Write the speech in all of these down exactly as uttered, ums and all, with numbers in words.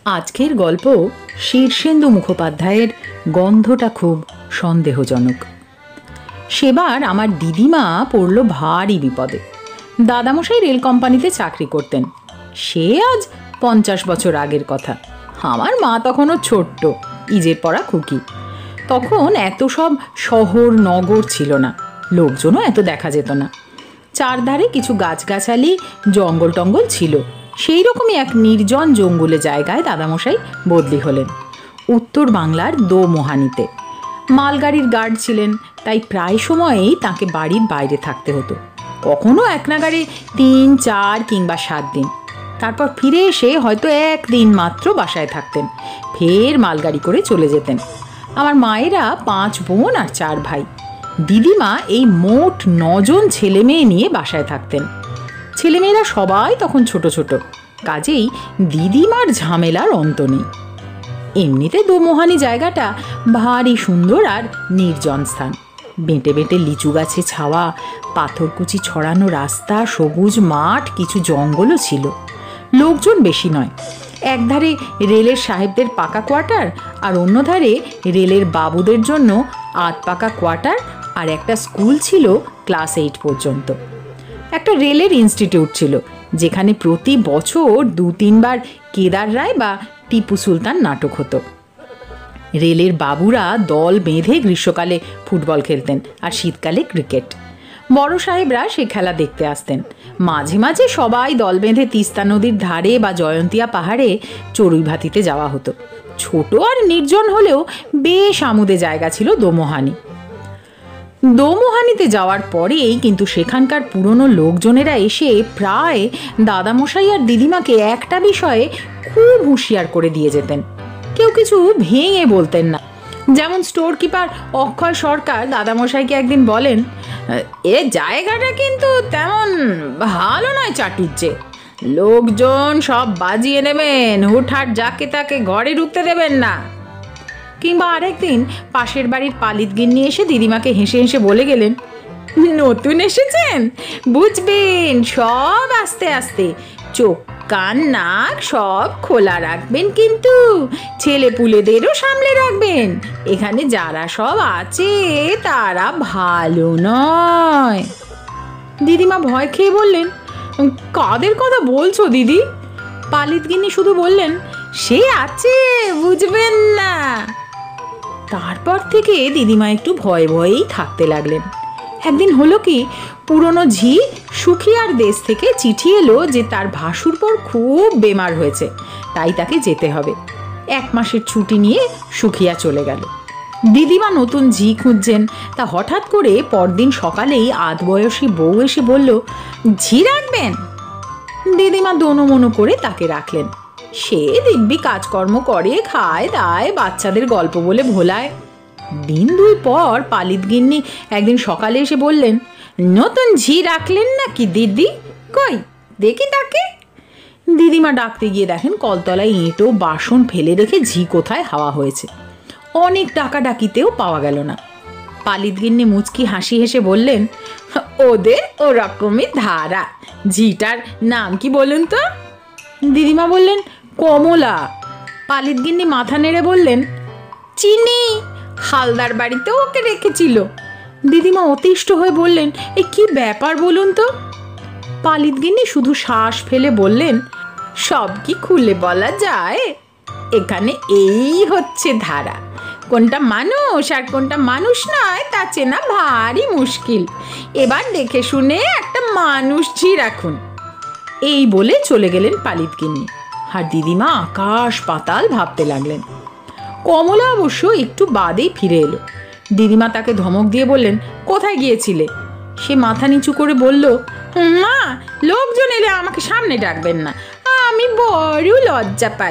আজকের গল্প শীর্ষেন্দু মুখোপাধ্যায়ের গন্ধটা খুব সন্দেহজনক। সেবার আমার দিদিমা পড়ল ভারী বিপদে। দাদামশাই রেল কোম্পানিতে চাকরি করতেন। সে আজ পঞ্চাশ বছর আগের কথা। আমার মা তখনও ছোট্ট, ইজের পড়া খুকি। তখন এত সব শহর নগর ছিল না, লোকজনও এত দেখা যেত না। চারধারে কিছু গাছগাছালি, জঙ্গল টঙ্গল ছিল। সেই রকমই এক নির্জন জঙ্গলে জায়গায় দাদামশাই বদলি হলেন, উত্তর বাংলার দোমোহানিতে। মালগাড়ির গার্ড ছিলেন, তাই প্রায় সময়েই তাকে বাড়ির বাইরে থাকতে হতো। কখনো এক নাগাড়ে তিন চার কিংবা সাত দিন, তারপর ফিরে এসে হয়তো একদিন মাত্র বাসায় থাকতেন, ফের মালগাড়ি করে চলে যেতেন। আমার মায়েরা পাঁচ বোন আর চার ভাই। দিদিমা এই মোট নজন ছেলে মেয়ে নিয়ে বাসায় থাকতেন। ছেলেমেয়েরা সবাই তখন ছোট ছোট, কাজেই দিদিমার ঝামেলার অন্ত নেই। এমনিতে দোমোহানি জায়গাটা ভারী সুন্দর আর নির্জন স্থান। বেঁটে বেঁটে লিচু গাছে ছাওয়া, পাথরকুচি ছড়ানো রাস্তা, সবুজ মাঠ, কিছু জঙ্গলও ছিল। লোকজন বেশি নয়। একধারে রেলের সাহেবদের পাকা কোয়ার্টার, আর অন্যধারে রেলের বাবুদের জন্য আধ পাকা কোয়ার্টার, আর একটা স্কুল ছিল ক্লাস এইট পর্যন্ত। একটা রেলের ইনস্টিটিউট ছিল, যেখানে প্রতি বছর দু তিনবার কেদার রায় বা টিপু সুলতান নাটক হতো। রেলের বাবুরা দল বেঁধে গ্রীষ্মকালে ফুটবল খেলতেন, আর শীতকালে ক্রিকেট। বড় সাহেবরা সে খেলা দেখতে আসতেন। মাঝে মাঝে সবাই দল বেঁধে তিস্তা নদীর ধারে বা জয়ন্তিয়া পাহাড়ে চড়ুই ভাতিতে যাওয়া হতো। ছোট আর নির্জন হলেও বেশ আমোদে জায়গা ছিল দোমোহানি। দোমোহানিতে যাওয়ার পরেই কিন্তু সেখানকার পুরনো লোকজনেরা এসে প্রায় দাদামশাই আর দিদিমাকে একটা বিষয়ে খুব হুঁশিয়ার করে দিয়ে যেতেন। কেউ কিছু ভেঙে বলতেন না। যেমন স্টোর কিপার অক্ষয় সরকার দাদামশাইকে একদিন বলেন, এ জায়গাটা কিন্তু তেমন ভালো নয় চাটুজ্জে, লোকজন সব বাজিয়ে নেবেন, হুটহাট যাকে তাকে ঘরে ঢুকতে দেবেন না। কিংবা আরেকদিন পাশের বাড়ির পালিত গিন্নি এসে দিদিমাকে হেসে হেসে বলে গেলেন, নতুন এসেছেন, বুঝবেন সব আস্তে আস্তে, চোখ কান নাক সব খোলা রাখবেন, কিন্তু ছেলে পুলেদেরও সামলে রাখবেন। এখানে যারা সব আছে তারা ভালো নয়। দিদিমা ভয় খেয়ে বললেন, কাদের কথা বলছো দিদি? পালিত গিন্নি শুধু বললেন, সে আছে, বুঝবেন না। তারপর থেকে দিদিমা একটু ভয়ে ভয়েই থাকতে লাগলেন। একদিন হলো কি, পুরনো ঝি সুখিয়ার দেশ থেকে চিঠি এলো যে তার ভাসুরপর খুব বেমার হয়েছে, তাই তাকে যেতে হবে। এক মাসের ছুটি নিয়ে সুখিয়া চলে গেল। দিদিমা নতুন ঝি খুঁজছেন, তা হঠাৎ করে পরদিন সকালেই আধ বয়সী বউ এসে বলল, ঝি রাখবেন? দিদিমা দোনো মনো করে তাকে রাখলেন। সে দিব্যি কাজকর্ম করে, খায় দায়, বাচ্চাদের গল্প বলে ভোলায়। দিন দুই পর পালিত গিন্নি একদিন সকালে এসে বললেন, নতুন ঝি রাখলেন নাকি দিদি? কই দেখি তাকে। দিদিমা ডাকতে গিয়ে দেখেন কলতলায় এঁটো বাসন ফেলে রেখে ঝি কোথায় হাওয়া হয়েছে। অনেক টাকা ডাকিতেও পাওয়া গেল না। পালিত গিন্নি মুচকি হাসি হেসে বললেন, ওদের ওরকমই ধারা। ঝিটার নাম কি বলুন তো? দিদিমা বললেন, কমলা। পালিত গিন্নি মাথা নেড়ে বললেন, চিনি, হালদার বাড়িতেও ওকে রেখেছিল। দিদিমা অতিষ্ঠ হয়ে বললেন, এ কি ব্যাপার বলুন তো? পালিত গিন্নি শুধু শ্বাস ফেলে বললেন, সব কি খুলে বলা যায়? এখানে এই হচ্ছে ধারা। কোনটা মানুষ আর কোনটা মানুষ নয় তা চেনা ভারী মুশকিল। এবার দেখে শুনে একটা মানুষ ঝি রাখুন। এই বলে চলে গেলেন পালিত গিন্নি, আর দিদিমা আকাশ পাতাল ভাবতে লাগলেন। কমলা অবশ্য একটু বাদেই ফিরে এলো। দিদিমা তাকে ধমক দিয়ে বললেন, কোথায় গিয়েছিলে? সে মাথা নিচু করে বলল, মা, লোকজন এলে আমাকে সামনে ডাকবেন না, আমি বড় লজ্জা পাই।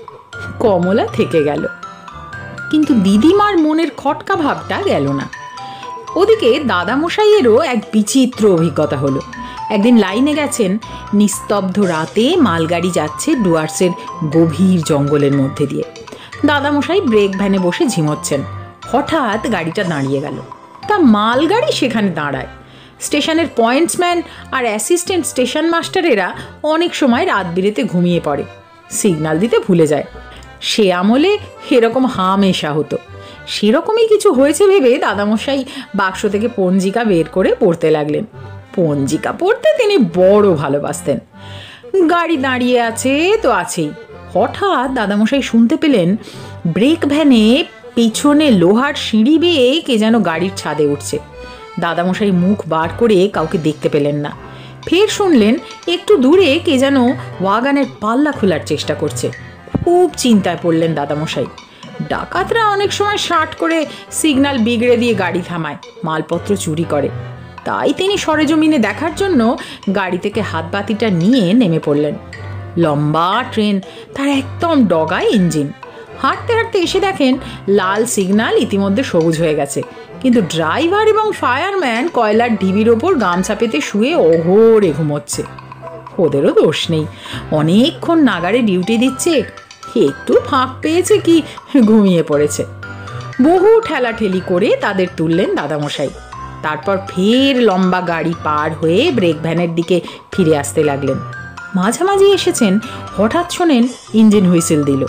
কমলা থেকে গেল, কিন্তু দিদিমার মনের খটকা ভাবটা গেল না। ওদিকে দাদামশাইয়েরও এক বিচিত্র অভিজ্ঞতা হলো। একদিন লাইনে গেছেন, নিস্তব্ধ রাতে মালগাড়ি যাচ্ছে ডুয়ার্সের গভীর জঙ্গলের মধ্যে দিয়ে। দাদামশাই ব্রেক ভ্যানে বসে ঝিমোচ্ছেন। হঠাৎ গাড়িটা দাঁড়িয়ে গেল। তা মালগাড়ি সেখানে দাঁড়ায়। স্টেশনের পয়েন্টসম্যান আর অ্যাসিস্ট্যান্ট স্টেশন মাস্টারেরা অনেক সময় রাত বিরেতে ঘুমিয়ে পড়ে। সিগন্যাল দিতে ভুলে যায়। সে আমলে এরকম হামেশা হতো। সেরকমই কিছু হয়েছে ভেবে দাদামশাই বাক্স থেকে পঞ্জিকা বের করে পড়তে লাগলেন। পঞ্জিকা পড়তে তিনি বড় ভালোবাসতেন। গাড়ি দাঁড়িয়ে আছে তো আছেই, হঠাৎ দাদামশাই শুনতে পেলেন ব্রেক ভ্যানে পিছনে লোহার সিঁড়ি বেয়ে কে যেন গাড়ির ছাদে উঠছে। দাদামশাই মুখ বার করে কাউকে দেখতে পেলেন না। ফের শুনলেন একটু দূরে কে যেন ওয়াগানের পাল্লা খোলার চেষ্টা করছে। খুব চিন্তায় পড়লেন দাদামশাই। ডাকাতরা অনেক সময় শার্ট করে সিগন্যাল বিগড়ে দিয়ে গাড়ি থামায়, মালপত্র চুরি করে। তাই তিনি সরেজমিনে দেখার জন্য গাড়ি থেকে হাতবাতিটা নিয়ে নেমে পড়লেন। লম্বা ট্রেন, তার একদম ডগায় ইঞ্জিন। হাঁটতে হাঁটতে এসে দেখেন লাল সিগন্যাল ইতিমধ্যে সবুজ হয়ে গেছে, কিন্তু ড্রাইভার এবং ফায়ারম্যান কয়লার ঢিবির ওপর গামছা পেতে শুয়ে অঘোরে ঘুমোচ্ছে। ওদেরও দোষ নেই, অনেকক্ষণ নাগারে ডিউটি দিচ্ছে, একটু ফাঁক পেয়েছে কি ঘুমিয়ে পড়েছে। বহু ঠেলাঠেলি করে তাদের তুললেন দাদামশাই। তারপর ফের লম্বা গাড়ি পার হয়ে ব্রেক ভ্যানের দিকে ফিরে আসতে লাগলেন। মাঝামাঝি এসেছেন, হঠাৎ শোনেন ইঞ্জিন হুইসেল দিল।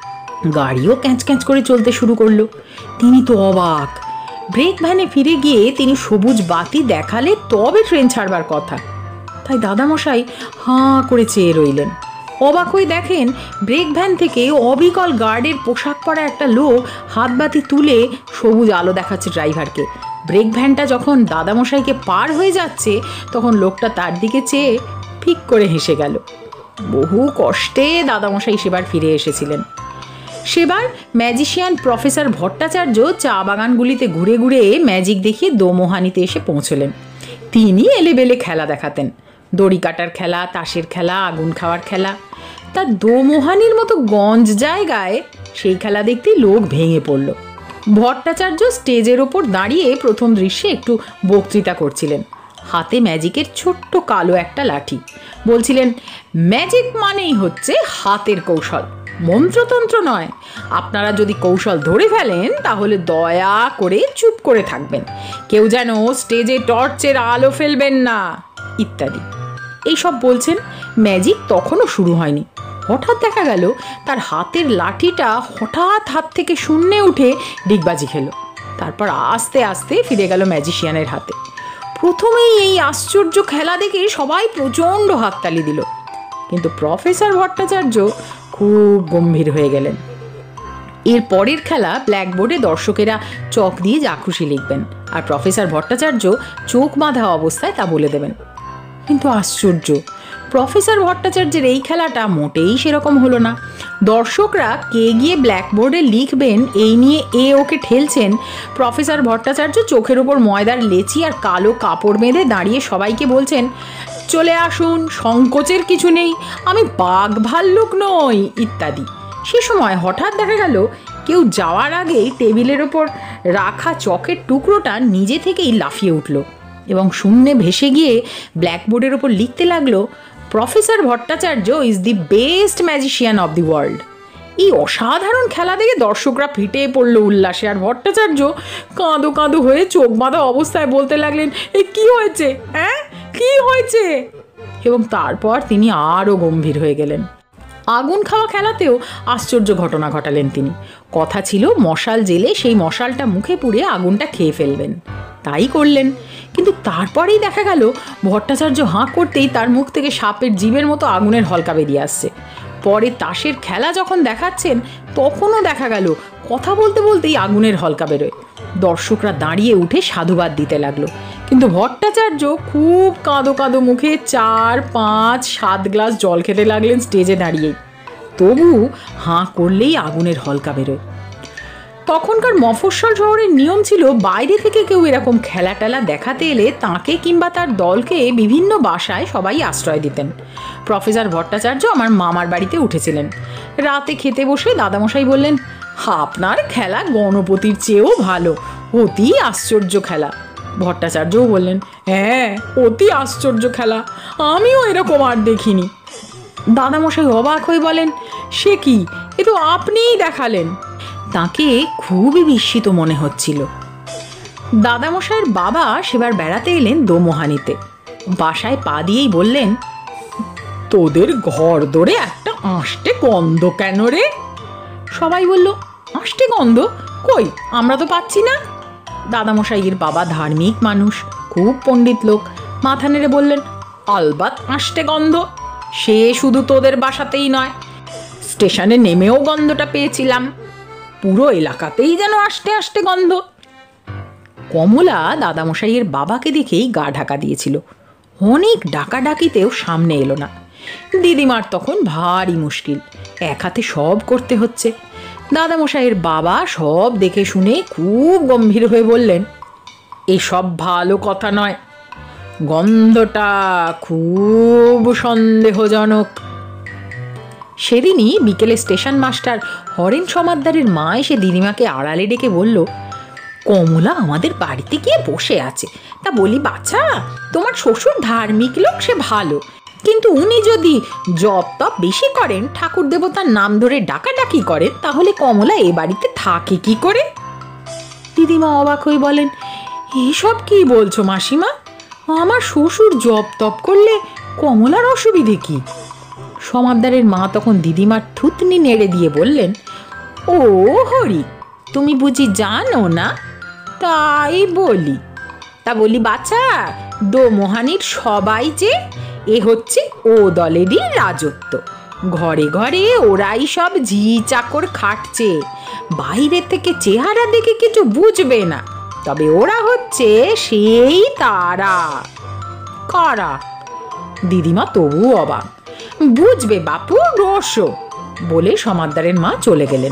গাড়িও ক্যাঁচ ক্যাঁচ করে চলতে শুরু করলো। তিনি তো অবাক। ব্রেক ভ্যানে ফিরে গিয়ে তিনি সবুজ বাতি দেখালে তবে ট্রেন ছাড়বার কথা। তাই দাদামশাই হাঁ করে চেয়ে রইলেন। অবাক হয়ে দেখেন ব্রেক ভ্যান থেকে অবিকল গার্ডের পোশাক পরা একটা লোক হাতবাতি তুলে সবুজ আলো দেখাচ্ছে ড্রাইভারকে। ব্রেক ভ্যানটা যখন দাদামশাইকে পার হয়ে যাচ্ছে তখন লোকটা তার দিকে চেয়ে ফিক করে হেসে গেল। বহু কষ্টে দাদামশাই সেবার ফিরে এসেছিলেন। সেবার ম্যাজিশিয়ান প্রফেসর ভট্টাচার্য চা বাগানগুলিতে ঘুরে ঘুরে ম্যাজিক দেখিয়ে দোমোহানিতে এসে পৌঁছলেন। তিনি এলেবেলে খেলা দেখাতেন, দড়ি কাটার খেলা, তাসের খেলা, আগুন খাওয়ার খেলা। তা দোমোহানির মতো গঞ্জ জায়গায় সেই খেলা দেখতেই লোক ভেঙে পড়ল। ভট্টাচার্য স্টেজের ওপর দাঁড়িয়ে প্রথম দৃশ্যে একটু বক্তৃতা করছিলেন। হাতে ম্যাজিকের ছোট্ট কালো একটা লাঠি। বলছিলেন, ম্যাজিক মানেই হচ্ছে হাতের কৌশল, মন্ত্রতন্ত্র নয়। আপনারা যদি কৌশল ধরে ফেলেন তাহলে দয়া করে চুপ করে থাকবেন, কেউ যেন স্টেজে টর্চের আলো ফেলবেন না, ইত্যাদি। এইসব বলছেন। ম্যাজিক তখনও শুরু হয়নি। হঠাৎ দেখা গেল তার হাতের লাঠিটা হঠাৎ হাত থেকে শূন্যে উঠে ডিগবাজি খেলো। তারপর আস্তে আস্তে ফিরে গেল ম্যাজিশিয়ানের হাতে। প্রথমেই এই আশ্চর্য খেলা দেখে সবাই প্রচণ্ড হাততালি দিল, কিন্তু প্রফেসর ভট্টাচার্য খুব গম্ভীর হয়ে গেলেন। এর পরের খেলা ব্ল্যাকবোর্ডে দর্শকেরা চক দিয়ে যা খুশি লিখবেন, আর প্রফেসর ভট্টাচার্য চোখ বাঁধা অবস্থায় তা বলে দেবেন। কিন্তু আশ্চর্য, প্রফেসর ভট্টাচার্যের এই খেলাটা মোটেই সেরকম হলো না। দর্শকরা কে গিয়ে ব্ল্যাকবোর্ডে লিখবেন এই নিয়ে এ ওকে ঠেলছেন। প্রফেসর ভট্টাচার্য চোখের ওপর ময়দার লেচি আর কালো কাপড় বেঁধে দাঁড়িয়ে সবাইকে বলছেন, চলে আসুন, সংকোচের কিছু নেই, আমি বাঘ ভাল্লুক নই, ইত্যাদি। সে সময় হঠাৎ দেখা গেল কেউ যাওয়ার আগেই টেবিলের ওপর রাখা চকের টুকরোটা নিজে থেকেই লাফিয়ে উঠল এবং শূন্যে ভেসে গিয়ে ব্ল্যাকবোর্ডের ওপর লিখতে লাগলো, professor Bhattacharya is the best magician of the world. এই অসাধারণ খেলা দেখে দর্শকরা ফিটে পড়ল উল্লাসে, আর ভট্টাচার্য কাঁদো কাঁদো হয়ে চোখ বাঁধা অবস্থায় বলতে লাগলেন, এ কি হয়েছে, হ্যাঁ কি হয়েছে? এবং তারপর তিনি আরও গম্ভীর হয়ে গেলেন। আগুন খাওয়া খেলাতেও আশ্চর্য ঘটনা ঘটালেন তিনি। কথা ছিল মশাল জেলে সেই মশালটা মুখে পুড়ে আগুনটা খেয়ে ফেলবেন, তাই করলেন। কিন্তু তারপরেই দেখা গেল ভট্টাচার্য হাঁ করতেই তার মুখ থেকে সাপের জিভের মতো আগুনের হলকা বেরিয়ে আসছে। পরে তাসের খেলা যখন দেখাচ্ছেন তখনও দেখা গেল কথা বলতে বলতেই আগুনের হলকা বেরোয়। দর্শকরা দাঁড়িয়ে উঠে সাধুবাদ দিতে লাগলো, কিন্তু ভট্টাচার্য খুব কাঁদো কাঁদো মুখে চার পাঁচ সাত গ্লাস জল খেতে লাগলেন স্টেজে দাঁড়িয়েই। তবু হাঁ করলেই আগুনের হলকা বেরোয়। তখনকার মফস্বল শহরের নিয়ম ছিল বাইরে থেকে কেউ এরকম খেলা টেলা দেখাতে এলে তাকে কিংবা তার দলকে বিভিন্ন বাসায় সবাই আশ্রয় দিতেন। প্রফেসর ভট্টাচার্য আমার মামার বাড়িতে উঠেছিলেন। রাতে খেতে বসে দাদামশাই বললেন, আপনার খেলা গণপতির চেয়েও ভালো, অতি আশ্চর্য খেলা। ভট্টাচার্যও বললেন, হ্যাঁ অতি আশ্চর্য খেলা, আমিও এরকম আর দেখিনি। দাদামশাই অবাক হয়ে বলেন, সে কি, এ তো আপনিই দেখালেন। তাকে খুবই বিস্মিত মনে হচ্ছিল। দাদামশাইয়ের বাবা সেবার বেড়াতে এলেন দোমোহানিতে। বাসায় পা দিয়েই বললেন, তোদের ঘর দরে একটা আষ্টে গন্ধ কেন রে? সবাই বলল, আষ্টে গন্ধ কই, আমরা তো পাচ্ছি না। দাদামশাইয়ের বাবা ধার্মিক মানুষ, খুব পণ্ডিত লোক, মাথা নেড়ে বললেন, আলবাত আষ্টে গন্ধ। সে শুধু তোদের বাসাতেই নয়, স্টেশনে নেমেও গন্ধটা পেয়েছিলাম। পুরো এলাকাতেই যেন আষ্টে আষ্টে গন্ধ। কমলা দাদামশাইয়ের বাবাকে দেখেই গা ঢাকা দিয়েছিল। অনেক ডাকাডাকিতেও সামনে এলো না। দিদিমার তখন ভারী মুশকিল, এক হাতে সব করতে হচ্ছে। দাদামশাইয়ের বাবা সব দেখে শুনে খুব গম্ভীর হয়ে বললেন, এসব ভালো কথা নয়, গন্ধটা খুব সন্দেহজনক। সেদিনই বিকেলে স্টেশন মাস্টার হরেন সমাদ্দারের মা এসে দিদিমাকে আড়ালে ডেকে বলল, কমলা আমাদের বাড়িতে গিয়ে বসে আছে, তা বলি বাচ্চা, তোমার শ্বশুর ধার্মিক লোক, সে ভালো, কিন্তু উনি যদি জপ তপ বেশি করেন, ঠাকুর দেবতার নাম ধরে ডাকাডাকি করেন, তাহলে কমলা এ বাড়িতে থাকে কি করে? দিদিমা অবাক হয়ে বলেন, এসব কি বলছো মাসিমা? আমার শ্বশুর জপ তপ করলে কমলার অসুবিধে কি? সমাদ্দারের মা তখন দিদিমার থুতনি নেড়ে দিয়ে বললেন, ও হরি, তুমি বুঝি জানো না? তাই বলি, তা বলি বাচ্চা, দোমোহানির সবাই যে, এ হচ্ছে ও দলেরই রাজত্ব। ঘরে ঘরে ওরাই সব ঝি চাকর খাটছে, বাইরে থেকে চেহারা দেখে কিছু বুঝবে না, তবে ওরা হচ্ছে সেই তারা। কারা? দিদিমা তবু অবাক। বুঝবে বাপু, রসো, বলে সমাদ্দারের মা চলে গেলেন।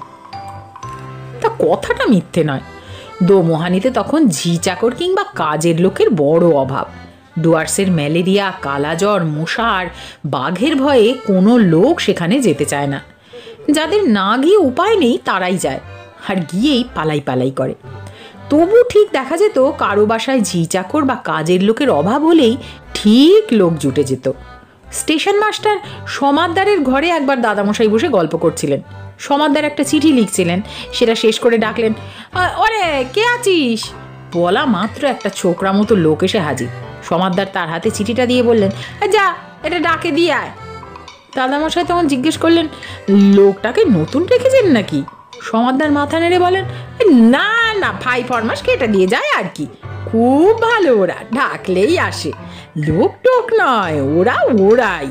তা কথাটা মিথ্যে নয়, দোমোহানিতে তখন ঝি চাকর কিংবা কাজের লোকের বড় অভাব। ডুয়ার্সের ম্যালেরিয়া, কালাজ্বর, মশার, বাঘের ভয়ে কোনো লোক সেখানে যেতে চায় না। যাদের না গিয়ে উপায় নেই তারাই যায়, আর গিয়েই পালাই পালাই করে। তবু ঠিক দেখা যেত কারো বাসায় ঝি চাকর বা কাজের লোকের অভাব হলেই ঠিক লোক জুটে যেত। স্টেশন মাস্টার সমাদ্দারের ঘরে একবার দাদামশাই বসে গল্প করছিলেন। সমাদ্দার একটা চিঠি লিখছিলেন, সেটা শেষ করে ডাকলেন, ওরে কে আছিস? বলা মাত্র একটা ছোকরা মতো লোক এসে হাজির। সমাদ্দার তার হাতে চিঠিটা দিয়ে বললেন, যা এটা ডাকে দিয়ে আয়। দাদামশাই তখন জিজ্ঞেস করলেন, লোকটাকে নতুন রেখেছেন নাকি? সমাদ্দার মাথা নেড়ে বলেন, না না, ভাই ফরমাস কেটে দিয়ে যায় আর কি, খুব ভালো, ওরা ডাকলেই আসে, লোক টোক নয়, ওরা ওরাই।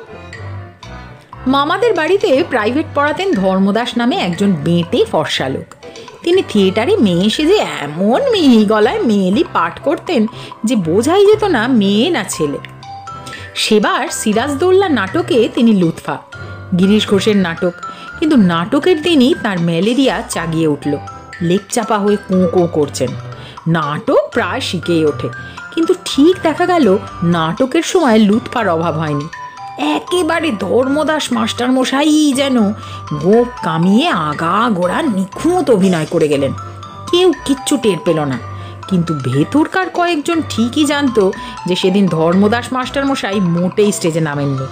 মামাদের বাড়িতে প্রাইভেট পড়াতেন ধর্মদাস নামে একজন বেঁটে ফর্সা লোক। তিনি থিয়েটারে মেয়ে সেজে এমন মিহি গলায় মেয়েলি পাঠ করতেন যে বোঝাই যেত না মেয়ে না ছেলে। সেবার সিরাজদৌল্লা নাটকে তিনি লুৎফা, গিরিশ ঘোষের নাটক, কিন্তু নাটকের দিনই তার ম্যালেরিয়া চাগিয়ে উঠল, লেপচাপা হয়ে কোঁ কোঁ করছেন। নাটক প্রায় শিখেই ওঠে, কিন্তু ঠিক দেখা গেল নাটকের সময় লুৎফার অভাব হয়নি। একেবারে ধর্মদাস মাস্টার মশাই যেন গোপ কামিয়ে আগা গোড়া নিখুঁত অভিনয় করে গেলেন। কেউ কিচ্ছু টের পেল না, কিন্তু ভেতরকার কয়েকজন ঠিকই জানতো যে সেদিন ধর্মদাস মাস্টার মশাই মোটেই স্টেজে নামেননি।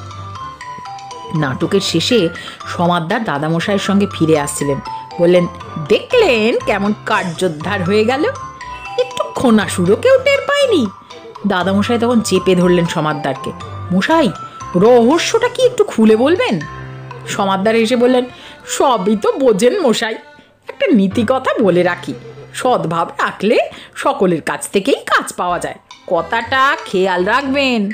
নাটকের শেষে সমাদ্দার দাদামশাইয়ের সঙ্গে ফিরে আসছিলেন, বললেন, দেখলেন কেমন কার্যোদ্ধার হয়ে গেল, একটু খোনা সুরও কেউ টের পায়নি। দাদামশাই তখন চেপে ধরলেন সমাদ্দারকে, মশাই রহস্যটা কি একটু খুলে বলবেন? সমাদ্দার এসে বললেন, সবই তো বোঝেন মশাই, একটা নীতি কথা বলে রাখি, সদ্ভাব রাখলে সকলের কাছ থেকেই কাজ পাওয়া যায়, কথাটা খেয়াল রাখবেন।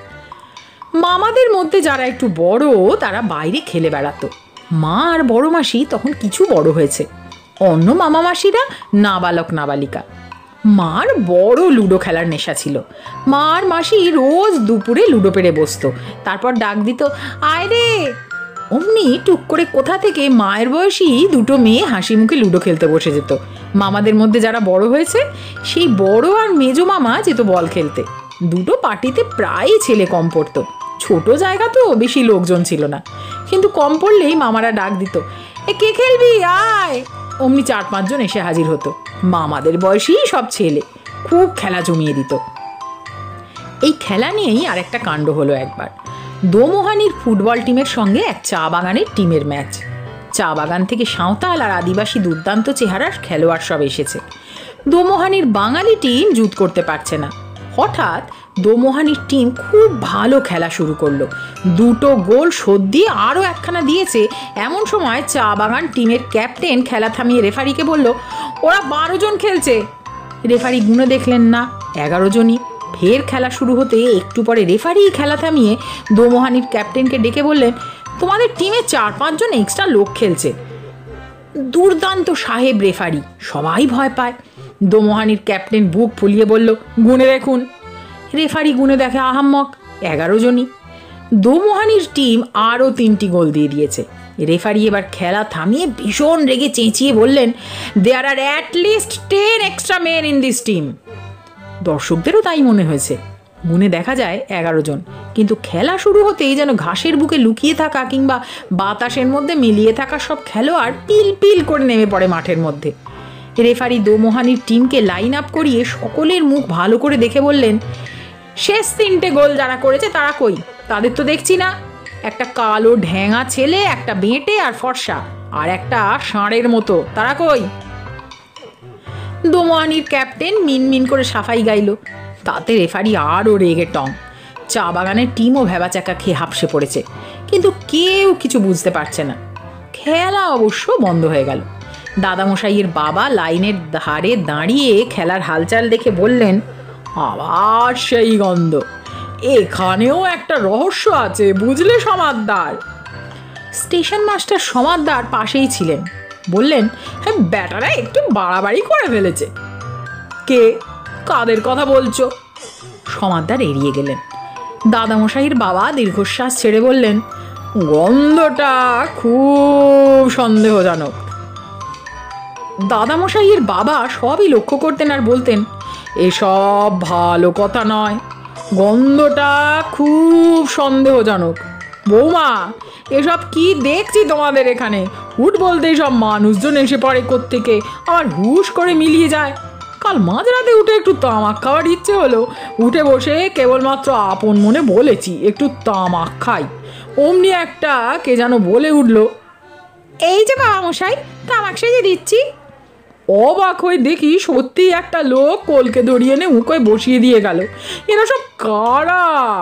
মামাদের মধ্যে যারা একটু বড় তারা বাইরে খেলে বেড়াতো। মা আর বড় মাসি তখন কিছু বড় হয়েছে, অন্য মামা মাসিরা নাবালক নাবালিকা। মার বড় লুডো খেলার নেশা ছিল। মার মাসি রোজ দুপুরে লুডো পেড়ে বসতো, তারপর ডাক দিত, আয় রে। অমনি টুক করে কোথা থেকে মায়ের বয়সী দুটো মেয়ে হাসি মুখে লুডো খেলতে বসে যেত। মামাদের মধ্যে যারা বড় হয়েছে সেই বড় আর মেজো মামা যেত বল খেলতে। দুটো পার্টিতে প্রায়ই ছেলে কম পড়তো, ছোট জায়গা তো বেশি লোকজন ছিল না, কিন্তু কম পড়লেই মামারা ডাক দিত, এ কে খেলবি আয়। অমনি চার পাঁচজন এসে হাজির হতো। মামাদের বয়সী সব ছেলে খুব খেলা জমিয়ে দিত। এই খেলা নিয়েই আর একটা কাণ্ড হলো একবার। দোমোহানির ফুটবল টিমের সঙ্গে এক চা বাগানের টিমের ম্যাচ। চা বাগান থেকে সাঁওতাল আর আদিবাসী দুর্দান্ত চেহারার খেলোয়াড় সব এসেছে। দোমোহানির বাঙালি টিম জুত করতে পারছে না। হঠাৎ দোমোহানির টিম খুব ভালো খেলা শুরু করলো, দুটো গোল শোধ দিয়ে আরও একখানা দিয়েছে। এমন সময় চা বাগান টিমের ক্যাপ্টেন খেলা থামিয়ে রেফারিকে বলল, ওরা বারো জন খেলছে। রেফারি গুনে দেখলেন না, এগারো জনই। ফের খেলা শুরু হতে একটু পরে রেফারি খেলা থামিয়ে দোমোহানির ক্যাপ্টেনকে ডেকে বললেন, তোমাদের টিমে চার পাঁচজন এক্সট্রা লোক খেলছে। দুর্দান্ত সাহেব রেফারি, সবাই ভয় পায়। দোমোহানির ক্যাপ্টেন বুক ফুলিয়ে বলল, গুনে দেখুন। রেফারি গুনে দেখে আহাম্মক এগারো জনই। দোমোহানির টিম আরও তিনটি গোল দিয়ে দিয়েছে। রেফারি এবার খেলা থামিয়ে ভীষণ রেগে চেঁচিয়ে বললেন, there are at least ten extra men in this team. দর্শকদেরও তাই মনে হয়েছে। গুনে দেখা যায় এগারো জন, কিন্তু খেলা শুরু হতেই যেন ঘাসের বুকে লুকিয়ে থাকা কিংবা বাতাসের মধ্যে মিলিয়ে থাকা সব খেলোয়াড় পিল পিল করে নেমে পড়ে মাঠের মধ্যে। রেফারি দোমোহানির টিমকে লাইন আপ করিয়ে সকলের মুখ ভালো করে দেখে বললেন, শেষ তিনটে গোল যারা করেছে তারা কই? তাদের তো দেখছি না। একটা কালো ঢ্যাঙা ছেলে, একটা বেঁটে আর ফর্সা, আর একটা ষাঁড়ের মতো, তারা কই? দোমোহানির ক্যাপ্টেন মিনমিন করে সাফাই গাইল। তাতে রেফারি আরও রেগে টং। চা বাগানের টিমও ভেবাচাকা খেয়ে হাঁপসে পড়েছে, কিন্তু কেউ কিছু বুঝতে পারছে না। খেলা অবশ্য বন্ধ হয়ে গেল। দাদামশাইয়ের বাবা লাইনের ধারে দাঁড়িয়ে খেলার হালচাল দেখে বললেন, আবার সেই গন্ধ, এখানেও একটা রহস্য আছে বুঝলে সমাদদার। স্টেশন মাস্টার সমাদদার পাশেই ছিলেন, বললেন, হ্যাঁ ব্যাটারা একটু বাড়াবাড়ি করে ফেলেছে। কে, কাদের কথা বলছো? সমাদদার এড়িয়ে গেলেন। দাদামশাইয়ের বাবা দীর্ঘশ্বাস ছেড়ে বললেন, গন্ধটা খুব সন্দেহজনক। দাদামশাইয়ের বাবা সবই লক্ষ্য করতেন আর বলতেন, এসব ভালো কথা নয়, গন্ধটা খুব সন্দেহজনক। বৌমা, এসব কি দেখছি তোমাদের এখানে? হুট বলতেই সব মানুষজন এসে পড়ে কোত্থেকে, আমার হুশ করে মিলিয়ে যায়। কাল মাঝরাতে উঠে একটু তামাক খাওয়ার ইচ্ছে হলো, উঠে বসে কেবলমাত্র আপন মনে বলেছি একটু তামাক খাই। অমনি একটা কে যেন বলে উঠল, এই যে বাবা মশাই, তামাক সেজে দিচ্ছি। অবাক হয়ে দেখি সত্যি একটা লোক কোলকে ধরিয়ে এনে মুখে বসিয়ে দিয়ে গেল। এরা সব কারা?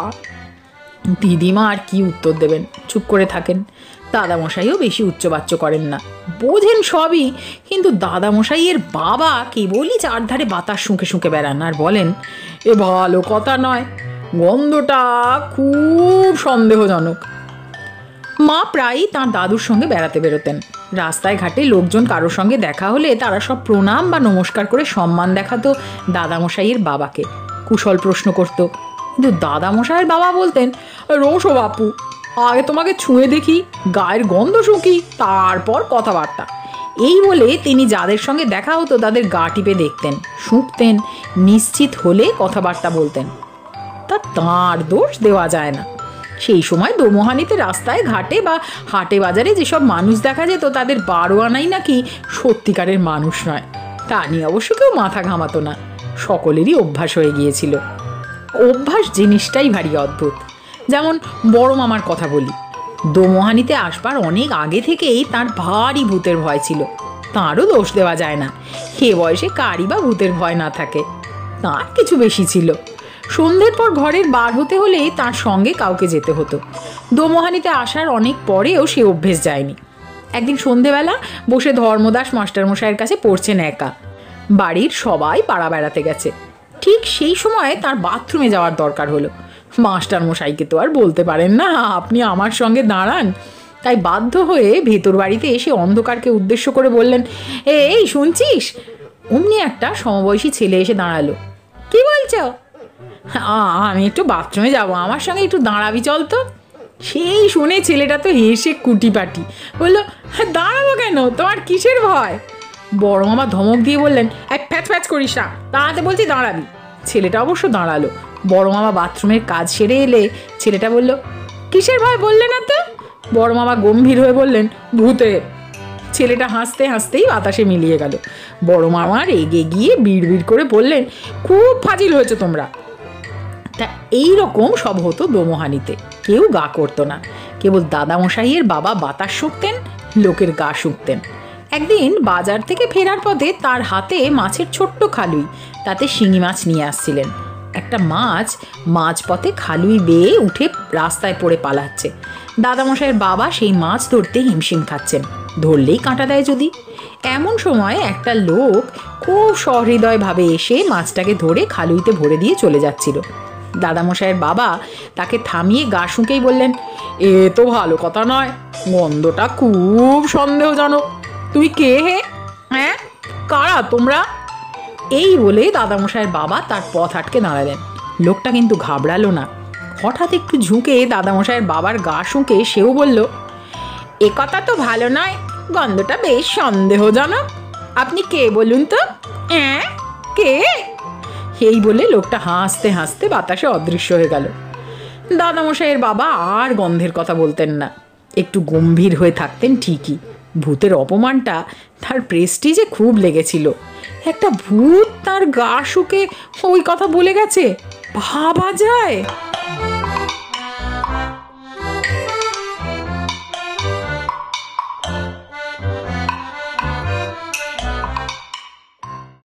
দিদিমা আর কি উত্তর দেবেন, চুপ করে থাকেন। দাদামশাইও বেশি উচ্চবাচ্য করেন না, বোঝেন সবই, কিন্তু দাদামশাইয়ের বাবা কেবলই চারধারে বাতাস শুঁকে শুঁকে বেড়ান আর বলেন, এ ভালো কথা নয়, গন্ধটা খুব সন্দেহজনক। মা প্রায়ই তাঁর দাদুর সঙ্গে বেড়াতে বেরোতেন। রাস্তায় ঘাটে লোকজন কারোর সঙ্গে দেখা হলে তারা সব প্রণাম বা নমস্কার করে সম্মান দেখাতো দাদামশাইয়ের বাবাকে, কুশল প্রশ্ন করত। কিন্তু দাদামশাইয়ের বাবা বলতেন, রোশো বাপু, আগে তোমাকে ছুঁয়ে দেখি, গায়ের গন্ধ শুকি, তারপর কথাবার্তা। এই বলে তিনি যাদের সঙ্গে দেখা হতো তাদের গা টিপে দেখতেন, শুঁকতেন, নিশ্চিত হলে কথাবার্তা বলতেন। তা তাঁর দোষ দেওয়া যায় না। সেই সময় দোমোহানিতে রাস্তায় ঘাটে বা হাটে বাজারে যেসব মানুষ দেখা যেত তাদের বারো আনাই নাকি সত্যিকারের মানুষ নয়, তা নিয়ে অবশ্য কেউ মাথা ঘামাতো না। সকলেরই অভ্যাস হয়ে গিয়েছিল। অভ্যাস জিনিসটাই ভারী অদ্ভুত। যেমন বড় মামার কথা বলি, দোমোহানিতে আসবার অনেক আগে থেকেই তার ভারী ভূতের ভয় ছিল। তাঁরও দোষ দেওয়া যায় না, এ বয়সে কারই বা ভূতের ভয় না থাকে। তাঁর কিছু বেশি ছিল। সন্ধ্যের পর ঘরের বার হতে হলেই তার সঙ্গে কাউকে যেতে হতো। দোমোহানিতে আসার অনেক পরেও সে অভ্যেস যায়নি। একদিন সন্ধেবেলা বসে ধর্মদাস মাস্টারমশাইয়ের কাছে পড়ছেন একা। বাড়ির সবাই পাড়া বেড়াতে গেছে। ঠিক সেই সময় তার বাথরুমে যাওয়ার দরকার হলো। মাস্টারমশাইকে তো আর বলতে পারেন না, আপনি আমার সঙ্গে দাঁড়ান। তাই বাধ্য হয়ে ভেতর বাড়িতে এসে অন্ধকারকে উদ্দেশ্য করে বললেন, এই শুনছিস? অমনি একটা সমবয়সী ছেলে এসে দাঁড়ালো। কি বলছো? আমি একটু বাথরুমে যাব, আমার সঙ্গে একটু দাঁড়াবি চল তো। সেই শুনে ছেলেটা তো হেসে কুটিপাটি বললো, হ্যাঁ দাঁড়াবো কেন, তোমার কিসের ভয়? বড় মামা ধমক দিয়ে বললেন, এক ফ্যাচ ফ্যাচ করিস না, দাঁড়াতে বলছি দাঁড়াবি। ছেলেটা অবশ্য দাঁড়ালো। বড় মামা বাথরুমের কাজ সেরে এলে ছেলেটা বলল, কিসের ভয় বললে না তো? বড় মামা গম্ভীর হয়ে বললেন, ভূতের। ছেলেটা হাসতে হাসতেই বাতাসে মিলিয়ে গেল। বড় মামা রেগে গিয়ে বিড় বিড় করে বললেন, খুব ফাজিল হয়েছে তোমরা। তা এইরকম সব হতো দোমোহানিতে। কেউ গা করতো না, কেবল দাদামশাইয়ের বাবা বাতাস শুঁকতেন, লোকের গা শুঁকতেন। একদিন বাজার থেকে ফেরার পথে তার হাতে মাছের ছোট্ট খালুই, তাতে শিঙি মাছ নিয়ে আসছিলেন। এক একটা মাছ মাঝপথে খালুই বেয়ে উঠে রাস্তায় পড়ে পালাচ্ছে। দাদামশাইয়ের বাবা সেই মাছ ধরতে হিমশিম খাচ্ছেন, ধরলেই কাঁটা দেয় যদি। এমন সময় একটা লোক খুব সহৃদয়ভাবে এসে মাছটাকে ধরে খালুইতে ভরে দিয়ে চলে যাচ্ছিল। দাদামশাইয়ের বাবা তাকে থামিয়ে গা শুঁকেই বললেন, এ তো ভালো কথা নয়, গন্ধটা খুব সন্দেহজনক। তুই কে হে? হ্যাঁ, কারা তোমরা? এই বলে দাদামশাইয়ের বাবা তার পথ আটকে দাঁড়ালেন। লোকটা কিন্তু ঘাবড়ালো না। হঠাৎ একটু ঝুঁকে দাদামশাইয়ের বাবার গা শুঁকে সেও বলল, এ কথা তো ভালো নয়, গন্ধটা বেশ সন্দেহজনক। আপনি কে বলুন তো? হ্যাঁ, কে? এই বলে লোকটা হাসতে হাসতে বাতাসে অদৃশ্য হয়ে গেল। দাদামশাইয়ের বাবা আর গন্ধের কথা বলতেন না, একটু গম্ভীর হয়ে থাকতেন ঠিকই। ভূতের অপমানটা তার প্রেস্টিজে খুব লেগেছিল। একটা ভূত তার গা শুকে ওই কথা বলে গেছে, ভাবা যায়?